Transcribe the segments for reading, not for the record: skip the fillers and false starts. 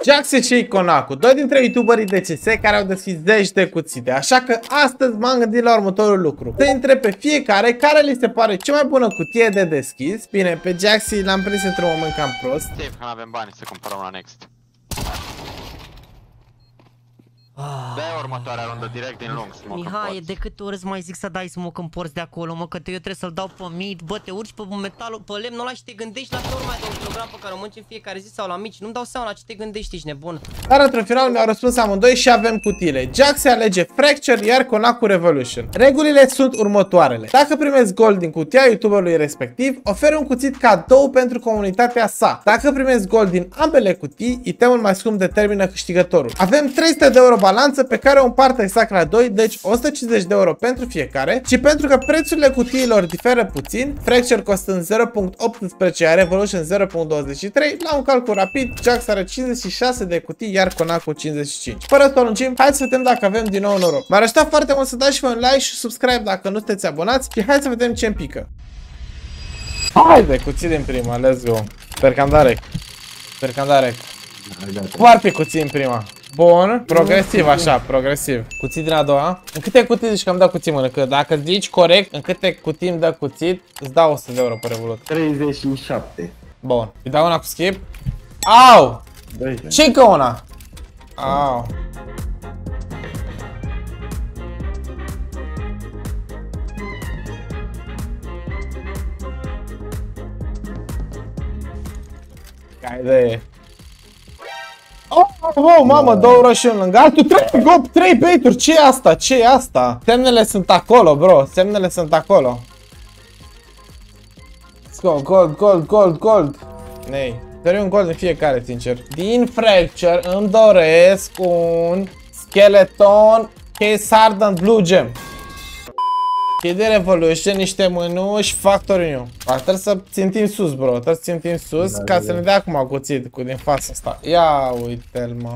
Jaxi și Iconacu, doi dintre youtuberii DCS care au deschis zeci de cuțite, așa că astăzi m-am gândit la următorul lucru. Să întreb pe fiecare care li se pare cea mai bună cutie de deschis. Bine, pe Jaxi l-am prins într-un moment cam prost. Safe, că n-avem bani să cumpărăm la Next. Dă-i următoarea rundă direct din lung, smoke. Mihai, de câte ori îți mai zic să dai smoke în porți de acolo, mă, că eu trebuie să-l dau pe mid, bă, te urci pe metalul, pe lemnul ăla și te gândești la urma de 1 kg pe care o mănânci în fiecare zi sau la mici, nu-mi dau seama la ce te gândești, ești nebun. Dar într-un final mi-au răspuns amândoi și avem cutiile. Jaxi alege Fracture, iar Iconacu Revolution. Regulile sunt următoarele. Dacă primezi gold din cutia youtuberului respectiv, oferi un cuțit cadou pentru comunitatea sa. Dacă primezi gold din ambele cutii, itemul mai scump determină câștigătorul. Avem 300 de euro balanță pe care o împart exact la 2, deci 150 de euro pentru fiecare. Și pentru că prețurile cutiilor diferă puțin, Fracture costând 0.18, iar Revolution 0.23, la un calcul rapid, Jax are 56 de cutii, iar Iconacu 55. Fără să o lungim, hai să vedem dacă avem din nou noroc. M-ar ajuta foarte mult să dați și un like și subscribe dacă nu sunteți abonați și hai să vedem ce-mi pică. Haide, cuțit din prima, let's go. Sper că am dat rec. Sper că am dat rec. Foarte cuțit în prima. Bun, progresiv așa, progresiv. Cuțit din a doua. În câte cutii zici că îmi dă cuțit, mână? Că dacă zici corect, în câte cutii îmi dă cuțit, îți dau 100 de euro pe Revolut. 37. Bun, îi dau una cu skip. Au! Și încă una. Au. Ca idee. Oh, mamă, două roșii în lângă altul, 3 bait-uri, ce e asta, ce e asta? Semnele sunt acolo, bro, semnele sunt acolo. Let's go, gold, gold, gold, gold. Nei, doar un gold în fiecare, sincer. Din Fracture îmi doresc un skeleton case hardened blue gem. Și de Revolution, niște mânuși Factory New. Trebuie să țintim sus, bro. Trebuie să țintim sus ca să ne dea acum cuțit cu din fața asta. Ia uite-l, mă.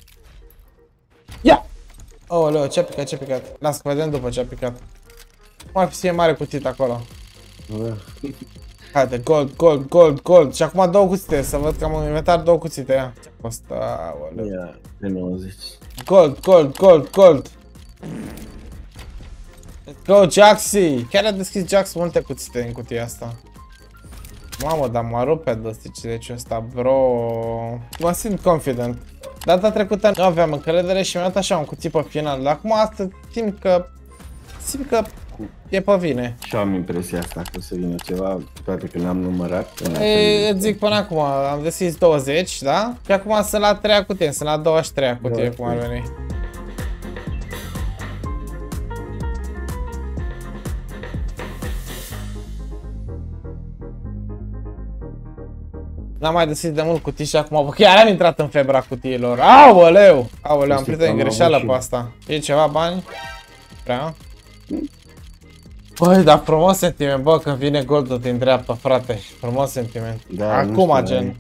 Ia! Oleu, ce-a picat, ce-a picat? Las că vedem după ce-a picat. Mai fi să fie mare cuțit acolo. Haide, gold, gold, gold, gold. Și acum două cuțite, să văd că am în inventar două cuțite, ia. Asta, oleu. Ia, de 90. Gold, gold, gold, gold. Let's go, Jaxi! Chiar a deschis Jax multe cuțite în cutia asta. Mamă, dar mă rup pe dăsticile ăsta, bro. Mă simt confident. Data trecută nu aveam încredere și mi-am dat așa un cuțit pe final. Dar acum asta simt că e pe vine. Și am impresia asta că o să vină ceva, toate că n-am numărat. Îți zic până acum, am deschis 20, da? Și acum sunt la 3 cutie, sunt la 23 cutie, cum ar veni. N-am mai deschis de mult cutii și acum, bă, chiar am intrat în febra cutiilor. Aoleu! Aoleu, am prins în greșeală pe asta. E ceva bani? Prea? Băi, dar frumos sentiment, bă, când vine goldul din dreapta, frate. Frumos sentiment. Da, acum, gen.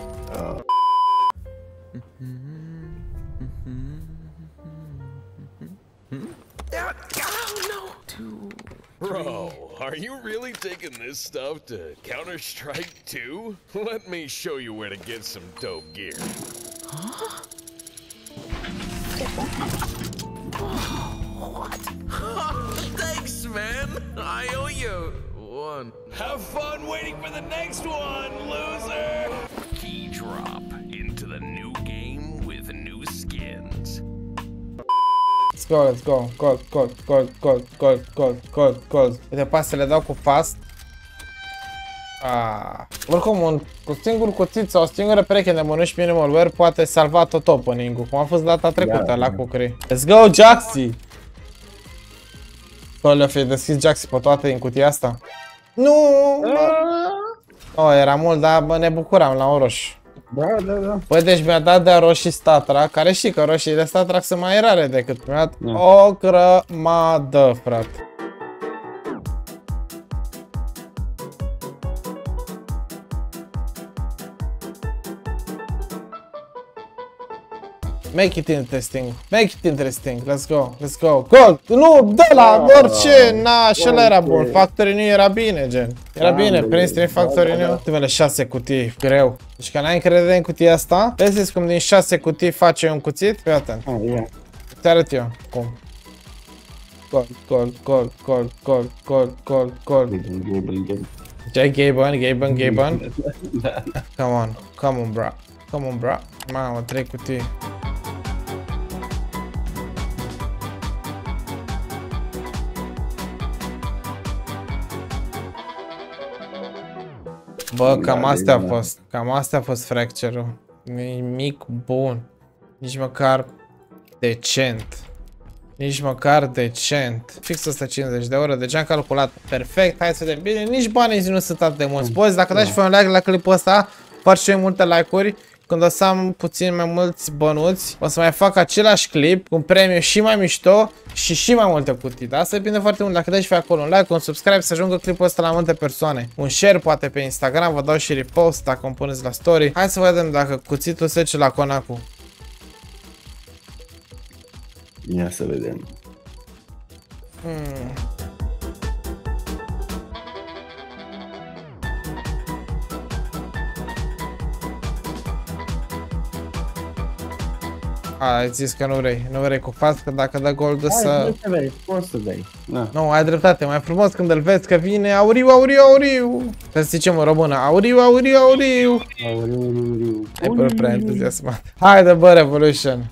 Bro, are you really taking this stuff to Counter-Strike 2? Let me show you where to get some dope gear. Huh? What? Thanks, man. I owe you one. Have fun waiting for the next one, loser! Key drop into the new game with new skins. Let's go, let's go. Gold, gold, gold, gold, gold, gold, gold, gold. Uite, pasă le dau cu fast. Oricum, un singur cuțit sau o singură pereche de mănuși minimal wear poate salva tot opening-ul, cum a fost data trecută la Cucri. Let's go, Jaxi! Bă, le-o fi deschis Jaxi pe toate din cutia asta? Nu! Oh, era mult, dar bă, ne bucuram la un roșu. Da, da, da. Bă, deci mi-a dat de roșii StatTrak, care știi că roșiile StatTrak sunt mai rare decât mi-a dat o grămadă, frate. Make it interesting. Make it interesting. Let's go. Let's go. Gold! Nu, dă la orice. Na, și ăla era bun. Factory New era bine, gen. Era bine. Prins 3 Factory New. Ultimele 6 cutii. Greu. Deci că n-ai încredere în cutia asta, vezi cum din 6 cutii face un cuțit? Fii atent. Te arăt eu cum. Gold. Ce Gaben? Come on, bro. Mamă, 3 cutii. Bă, cam asta a fost Fracture-ul. Nimic bun. Nici măcar decent. Fix 150 de euro, deci am calculat perfect. Hai să vedem bine, nici banii nu sunt atât de mulți. Boys, dacă dați și un like la clipul ăsta, faci și multe like-uri. Când o să am puțin mai mulți bănuți, o să mai fac același clip cu un premiu și mai mișto și mai multe cutii, da? Asta depinde foarte mult. Dacă dați și acolo un like, un subscribe, să ajungă clipul ăsta la multe persoane. Un share poate pe Instagram, vă dau și repost dacă îmi puneți la story. Hai să vedem dacă cuțitul se duce la Konaku. Ia să vedem. Ai zis că nu vrei cu față, că dacă dă gold să... Poți să dai. Nu, ai dreptate, mai frumos când îl vezi că vine auriu. Să zicem în română, auriu. Ai părut prea entuziasmat. Haide bă, Revolution.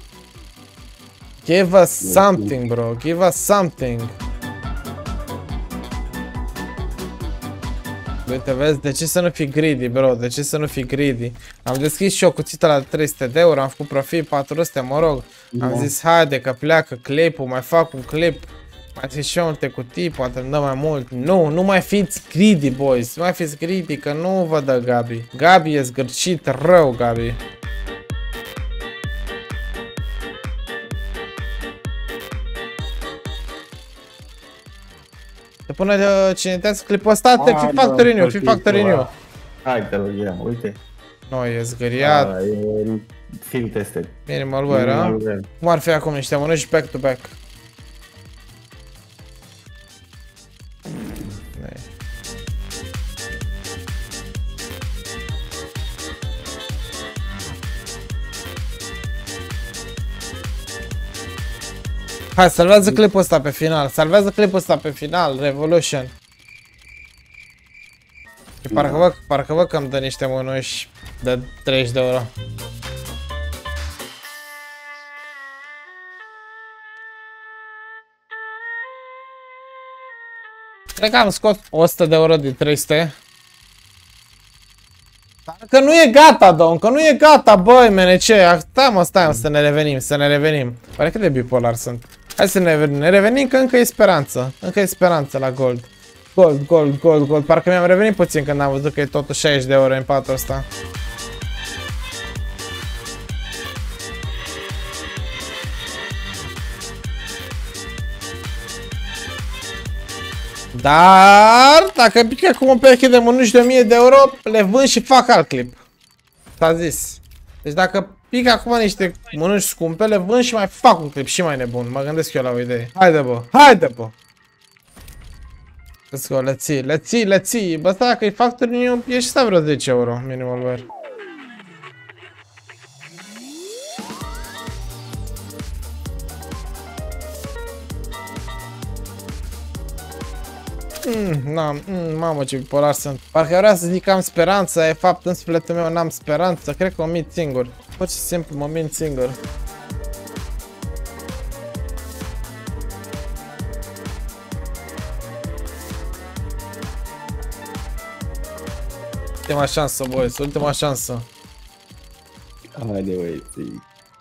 Give us something, bro, give us something. Uite, vezi, de ce să nu fii greedy, bro, de ce să nu fii greedy? Am deschis și o cuțită la 300 de euro, am făcut profit 400, mă rog. Am zis, haide că pleacă clipul, mai fac un clip. Mai zic și eu multe cutii, poate îmi dă mai mult. Nu mai fiți greedy, boys, nu mai fiți greedy, că nu vă dă Gabi. Gabi e zgârcit rău, Gabi. Te pune cine te clipul ăsta, te fi factory new. Hai, te rog, ia, uite. Nu, e zgâriat. E film tested. Minimal wear, a? Cum ar fi acum niște mănânci back to back? Hai, salvează clipul ăsta pe final, Revolution. Parcă văd că îmi dă niște mânuși de 30 de euro. Cred că am scos 100 de euro din 300. Dar că nu e gata, domn, că nu e gata, băi, menece. Stai, să ne revenim. Pare cât de bipolar sunt. Hai să ne revenim, că încă e speranță la gold. Gold. Parcă mi-am revenit puțin când am văzut că e totul 60 de euro în patul ăsta. Dar, dacă pică acum un pereche de mănuși de 1000 de euro, le vând și fac alt clip. S-a zis. Deci dacă pică acum niște mănuși scumpe, le vând și mai fac un clip și mai nebun. Mă gândesc eu la o idee. Haide bă. Let's go, let's see. Bă, stai, dacă e factory new, e și vreo 10 euro minimal wear. Mamă, ce bipolar sunt. Parcă vreau să zic că am speranță, de fapt în sufletul meu n-am speranță. Cred că mă mint singur. Pur și simplu mă mint singur. Ultima șansă, boys, ultima șansă. Haide, băieții.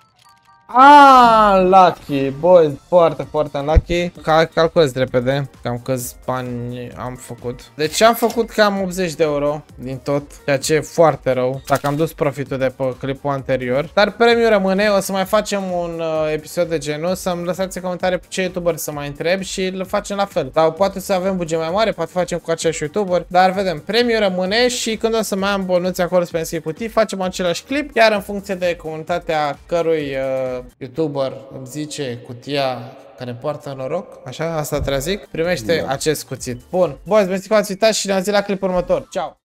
Lucky, boys, foarte unlucky. Calculez repede cam câți bani am făcut. Deci am făcut cam 80 de euro din tot, ceea ce e foarte rău, dacă am dus profitul de pe clipul anterior. Dar premiul rămâne, o să mai facem un episod de genul, să-mi lăsați în comentarii ce youtuber să mai întreb și îl facem la fel. Sau poate să avem buget mai mare, poate facem cu același youtuber, dar vedem, premiul rămâne și când o să mai am bonuți acolo să pensie cutii, facem același clip, iar în funcție de comunitatea cărui youtuber îmi zice cutia care poartă noroc, așa, asta trebuie să zic, primește acest cuțit. Bun, boys, mersi că ați uitat și ne-am zis la clipul următor. Ciao!